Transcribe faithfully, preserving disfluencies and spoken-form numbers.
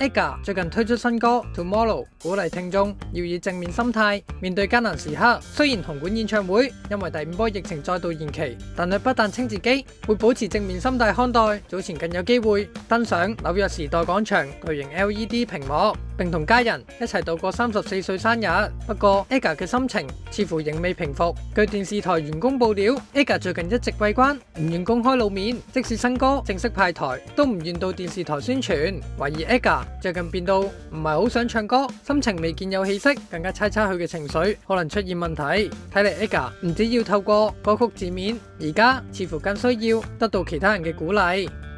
，Edgar 最近推出新歌 Tomorrow， 鼓勵聽眾要以正面心態面對艱難時刻。雖然紅館演唱會因為第五波疫情再度延期，但佢不但稱自己會保持正面心態看待，早前更有機會登上紐約時代廣場巨型 L E D 屏幕，並同家人一齊度過三十四歲生日。不過 Edgar 嘅心情似乎仍未平復。據電視台員工爆料， Edgar 最近一直閉關，唔願公開露面，即使新歌正式派台，都唔願到電視台宣傳。懷疑 Edgar 最近變到唔係好想唱歌，心情未見有起色，更加猜測佢嘅情緒可能出現問題。睇嚟 Edgar 唔止要透過歌曲自勉，而家似乎更需要得到其他人嘅鼓勵。